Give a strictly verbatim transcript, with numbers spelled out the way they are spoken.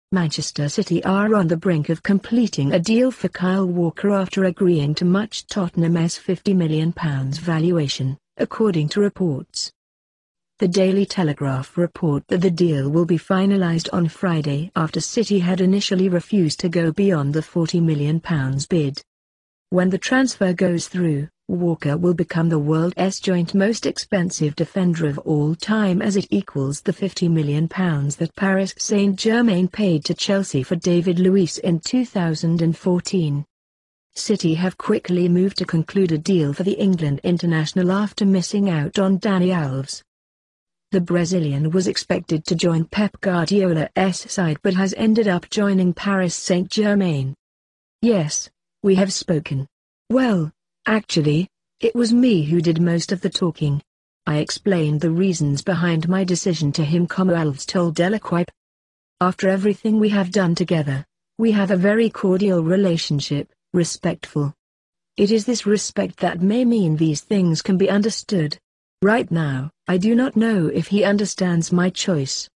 Manchester City are on the brink of completing a deal for Kyle Walker after agreeing to match Tottenham's fifty million pounds valuation, according to reports. The Daily Telegraph report that the deal will be finalised on Friday after City had initially refused to go beyond the forty million pounds bid. When the transfer goes through, Walker will become the world's joint most expensive defender of all time, as it equals the fifty million pounds that Paris Saint-Germain paid to Chelsea for David Luiz in two thousand fourteen. City have quickly moved to conclude a deal for the England international after missing out on Dani Alves. The Brazilian was expected to join Pep Guardiola's side but has ended up joining Paris Saint-Germain. "Yes, we have spoken. Well, actually, it was me who did most of the talking. I explained the reasons behind my decision to him," Alves told L'Equipe. "After everything we have done together, we have a very cordial relationship, respectful. It is this respect that may mean these things can be understood. Right now, I do not know if he understands my choice.